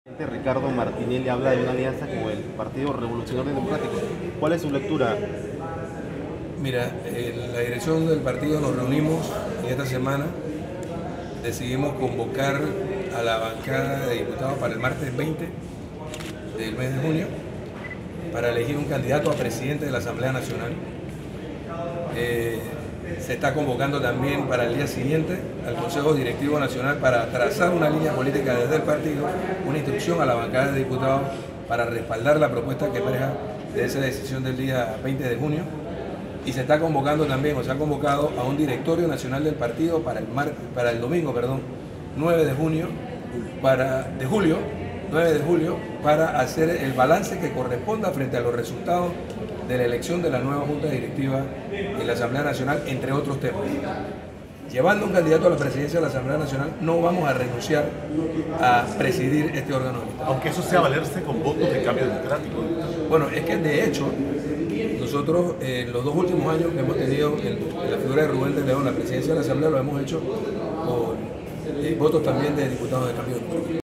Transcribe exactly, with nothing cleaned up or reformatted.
Ricardo Martinelli habla de una alianza con el Partido Revolucionario Democrático. ¿Cuál es su lectura? Mira, en la dirección del partido nos reunimos en esta semana, decidimos convocar a la bancada de diputados para el martes veinte del mes de junio para elegir un candidato a presidente de la Asamblea Nacional. Eh, se está convocando también para el día siguiente al Consejo Directivo Nacional para trazar una línea política desde el partido, una instrucción a la bancada de diputados para respaldar la propuesta que emerja de esa decisión del día veinte de junio. Y se está convocando también, o se ha convocado a un directorio nacional del partido para el, mar, para el domingo, perdón, nueve de junio, para, de julio, nueve de julio, para hacer el balance que corresponda frente a los resultados de la elección de la nueva Junta Directiva en la Asamblea Nacional, entre otros temas. Llevando un candidato a la presidencia de la Asamblea Nacional, no vamos a renunciar a presidir este órgano. Aunque eso sea valerse con votos de cambio democrático. Bueno, es que de hecho, nosotros en eh, los dos últimos años que hemos tenido en, en la figura de Rubén de León, la presidencia de la Asamblea, lo hemos hecho con eh, votos también de diputados de cambio democrático.